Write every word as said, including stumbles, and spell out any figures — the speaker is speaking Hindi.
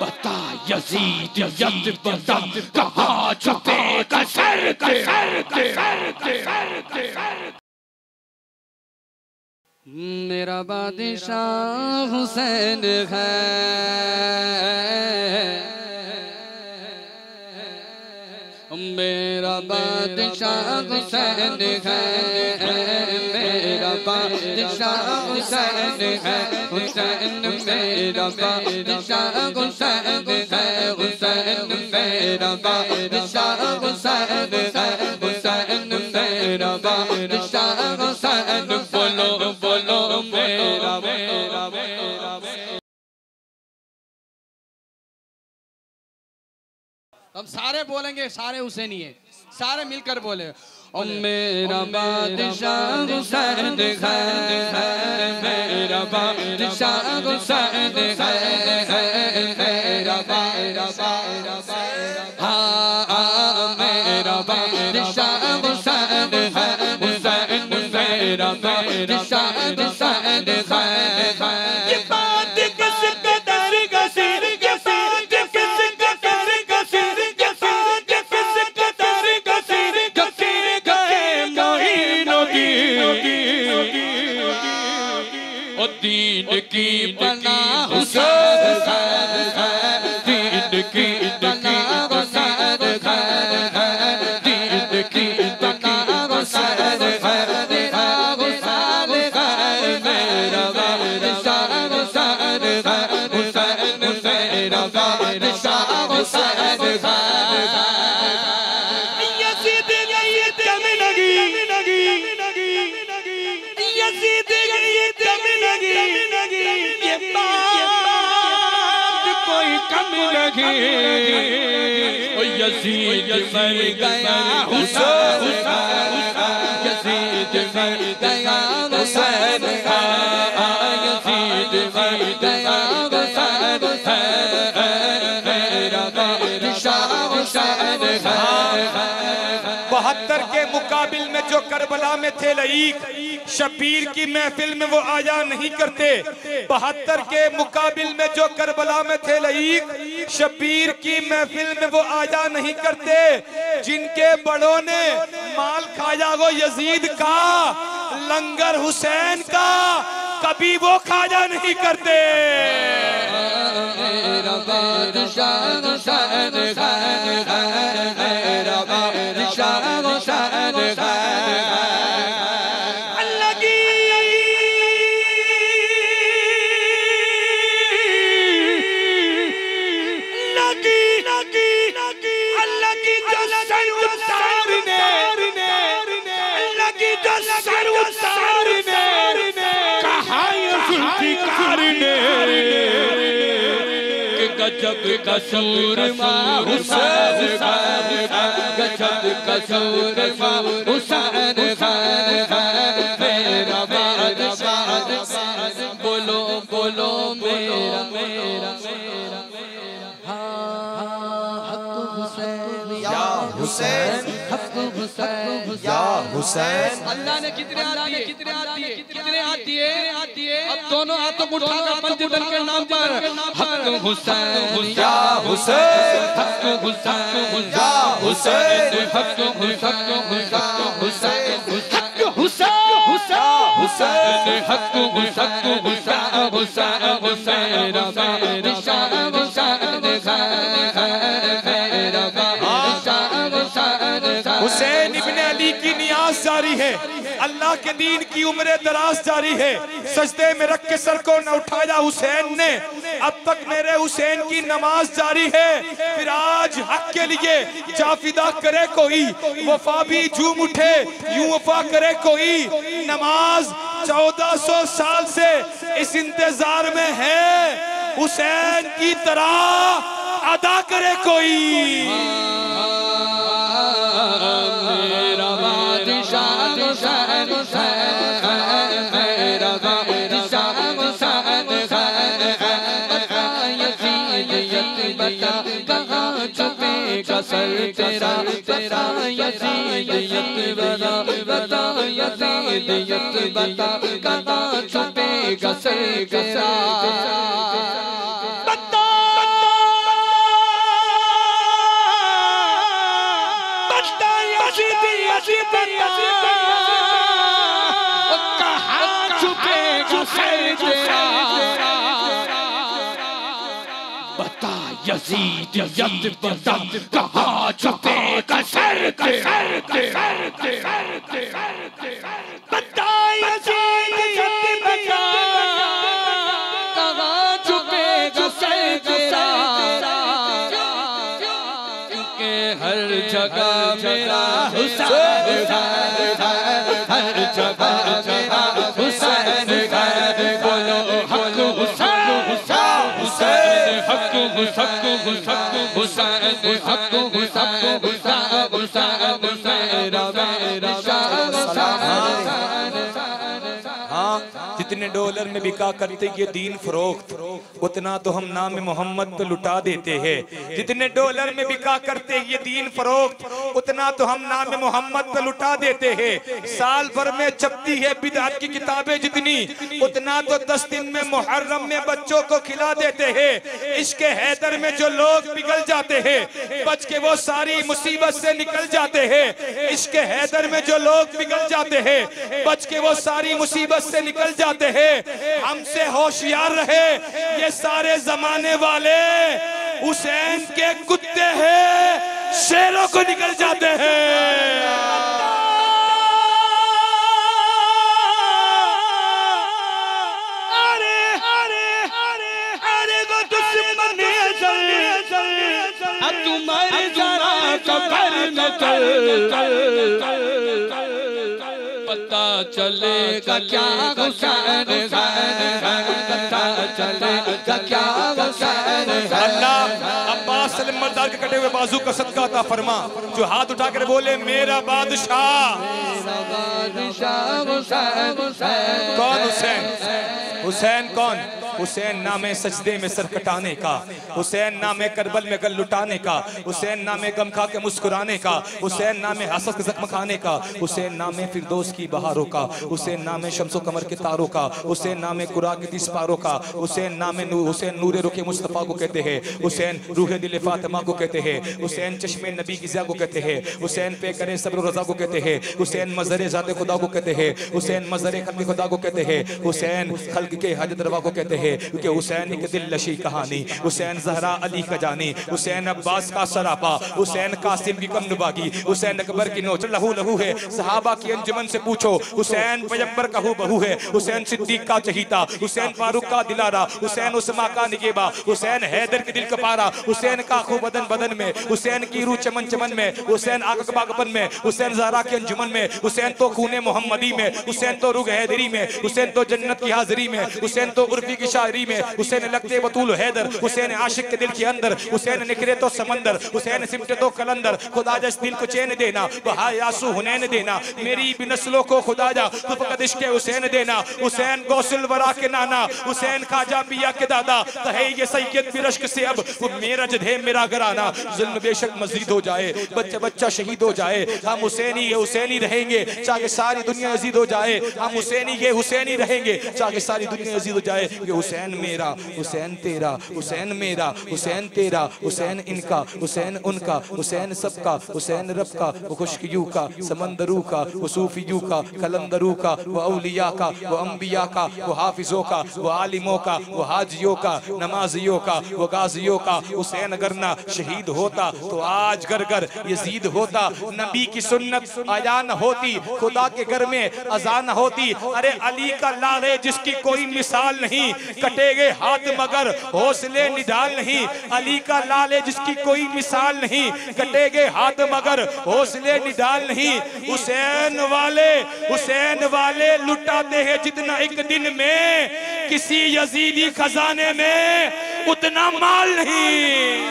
बता यजीद यद बता कहाँ छुपे कसर कसर कसर कसर। मेरा बादशाह हुसैन है, मेरा बादशाह हुसैन है, मेरा बादशाह हुसैन है, हुसैन मेरा बादशाह हुसैन है, हुसैन मेरा बादशाह हुसैन है, हुसैन मेरा बादशाह हुसैन। बोलो बोलो मेरा मेरा मेरा। हम सारे बोलेंगे, सारे हुसैनी है, सारे मिलकर बोले। और मेरा बादशाह हुसैन है, मेरा बादशाह हुसैन है, मेरा बादशाह हाँ मेरा बादशाह हुसैन है, हुसैन मेरा बादशाह हुसैन है। ये बात किस कदर गसीर गसीर किस कदर गसीर गसीर किस कदर गसीर गसीर गए मोहिनो की ओ दीन की बना हुसैन है, दीन की बना हुसैन है, दीन की बना हुसैन है, मेरा हुसैन है, मेरा बादशाह हुसैन है, हुसैन मेरा बादशाह हुसैन है। यजीद यजीद कम लगी यजीद यजीद कम लगी, ये बात कोई कम लगी। ओ यजीद मर गया हुसैन, यजीद मर गया हुसैन, यजीद मर गया हुसैन, मेरा बादशाह हुसैन है। बहत्तर के मुकाबिल में जो करबला में थे लईक, शबीर की महफिल में वो आया नहीं करते। बहत्तर के मुकाबिल में जो करबला में थे लईक, शबीर की महफिल में वो आया नहीं करते। जिनके बड़ों ने माल खाया वो यजीद का, लंगर हुसैन का कभी वो खाया नहीं करते। मेरा बादशाह हुसैन है, मेरा बादशाह हुसैन है। अल्लाह की लगी लगी लगी अल्लाह की जो सर उतारने, अल्लाह की जो सर उतारने कहा ये जुल्फिकार ने गजब का सूरमा हुसैन है, गजब का सूरमा हुसैन है, मेरा बादशाह। बोलो बोलो मेरा मेरा या हुसैन या हुसैन। अल्लाह ने कितने हाथ दिए, कितने हाथ दिए, कितने हाथ दिए, अब दोनों हाथों को उठाकर पंचदन के नाम पर हक हुसैन या हुसैन, हक हुसैन या हुसैन, हक हुसैन, हक हुसैन, हक हुसैन, हुसैन, हक हुसैन, हुसैन हुसैन हुसैन मेरा बादशाह हुसैन है, मेरा बादशाह हुसैन है। हुसैन इब्न अली की नियाज जारी है, अल्लाह के दीन की उम्र दराज जारी है। सजदे में रख के सर को न उठाया हुसैन ने, अब तक मेरे हुसैन की नमाज जारी है। फिर आज हक के लिए जाफिदा करे कोई, वफा भी झूम उठे यूं वफा करे कोई। नमाज चौदह सौ साल से इस इंतजार में है, हुसैन की तरह अदा करे कोई। मेरा बादशाह हुसैन है, मेरा बादशाह हुसैन है। बता यजीद बता कहाँ छुपेगा सर तेरा, बता यजीद बता बता यजीद बता कहाँ छुपेगा सर तेरा। बता सर तेरा बता यजीद यद बता कहाँ छुपेगा सर सर बता यजीद यद बता कहाँ छुपेगा सर तेरा क्योंकि हर जगह मेरा हुसैन हर जगह मेरा हुसैन बोलो हक हुसैन हुसैन हक हक हक हुसैन हक हुसैन हुसैन हुसैन मेरा मेरा हाँ, जितने डॉलर में बिका करते ये दीन फरोख्त, उतना तो हम नाम मोहम्मद पे लुटा देते हैं। जितने डॉलर में बिका करते ये दीन फरोख्त, उतना तो हम नाम मोहम्मद पे लुटा देते हैं। साल भर में छपती है बिदअत की किताबें जितनी, उतना तो दस दिन में मुहर्रम में बच्चों को खिला देते हैं। इश्क हैदर में जो लोग पिघल जाते हैं, बच के वो सारी मुसीबत से निकल जाते हैं। इश्क हैदर में जो लोग पिघल जाते हैं, बच के वो सारी मुसीबत से निकल जाते हैं। हमसे होशियार रहे ये सारे जमाने वाले, हुसैन के कुत्ते हैं, शेरों को निकल जाते हैं। अरे अरे अरे अरे वो दुश्मन तुम्हारे जरा कबर में चल पता चलेगा क्या हुसैन पता चलेगा क्या हुसैन। अल्लाह अब्बास सलीम मर्दार के कटे हुए बाजू का सदका अता फरमा, जो हाथ उठा कर बोले मेरा बादशाह। कौन हुसैन? हुसैन कौन? हुसैन नामे सजदे में सर कटाने का, हुसैन नामे करबल में गल लुटाने का, हुसैन नामे गम खा के मुस्कुराने का, हुसैन नामे हसद के जख्म खाने का, हुसैन नामे फिरदौस की बहारों का, हुसैन नामे शम्सो कमर के तारों का, हुसैन नामे कुरान के तीस पारों का, हुसैन नामे नू, हुसैन नूरे रुखे मुस्तफ़ा को कहते हैं, हुसैन रूहे दिल फातिमा को कहते हैं, हुसैन चश्मे नबी की ज़िया को कहते हैं, हुसैन पे करे सब्र रज़ा को कहते हैं, हुसैन मज़र ज़ाते खुदा को कहते हैं, हुसैन मज़र खल्क़ खुदा को कहते हैं, हुसैन खल्क़ के हजत रवा को कहते हैं। क्योंकि हुसैन की दिल नशी कहानी, हुसैन ज़हरा अली का जानी, हुसैन अब्बास का सरापा, हुसैन कासिम की कम नुबागी, हुसैन अकबर की नोच लहू लहू है। सहाबा की अंजुमन से पूछो, हुसैन पैगंबर का हू बहू है, हुसैन सिद्दीक का चहीता, हुसैन फारूक का दिलारा, हुसैन उस्मा का निगेबा, हुसैन हैदर के दिल का पारा, हुसैन का खू बदन बदन में, हुसैन की रूह चमन चमन में, हुसैन आग बागपन में, हुसैन ज़हरा की अंजुमन में, हुसैन तो खूने मोहम्मदी में, हुसैन तो रुग हैदरी में, हुसैन तो जन्नत की हाजिरी में, हुसैन तो उर्फी की शायरी में, हुसैन लगते बतूल हैदर, हुसैन आशिक के दिल के अंदर, हुसैन निकले तो समंदर, हुसैन सिमटे तो कलंदर। खुदा जस दिल को चैन देना, बहा यासु हुनैन देना, मेरी भी नस्लों को खुदा जा तो फकत इश्क़ हुसैन देना। हुसैन गौसुल वरा के नाना, हुसैन खाजा पिया के दादा, कहे ये सैयद भी रश्क से अब वो मेरा जधे मेरा घराना। जुल्म बेशक मजीद हो जाए, बच्चा बच्चा शहीद हो जाए, हम हुसैनी ये हुसैनी रहेंगे, चाहे सारी दुनिया यजीद हो जाए। हम हुसैनी ये हुसैनी रहेंगे, चाहे सारी दुनिया यजीद हो जाए। ये हुसैन मेरा, हुसैन तेरा, हुसैन मेरा, हुसैन तेरा, हुसैन इनका, हुसैन उनका, हुसैन सबका, हुसैन रब का, वो खुशकियू का, समंदरू का, वो सूफियू का, कलंदरू का, वो औलिया का, वो अंबिया का, वो हाफिजों का, वो आलिमों का, वो हाजियों का, नमाजियों का, वो गाजियों का। हुसैन अगर ना शहीद होता तो आज घर घर यजीद होता। नबी की सुन्नत आया न होती, खुदा के घर में अजान होती। अरे अली का लाल है जिसकी कोई मिसाल नहीं, कटेगे हाथ मगर हौसले निढाल नहीं। अली का लाल है जिसकी कोई मिसाल नहीं, कटेगे हाथ मगर हौसले निढाल नहीं। हुसैन वाले हुसैन वाले लुटाते हैं जितना एक दिन में, किसी यजीदी खजाने में उतना माल नहीं।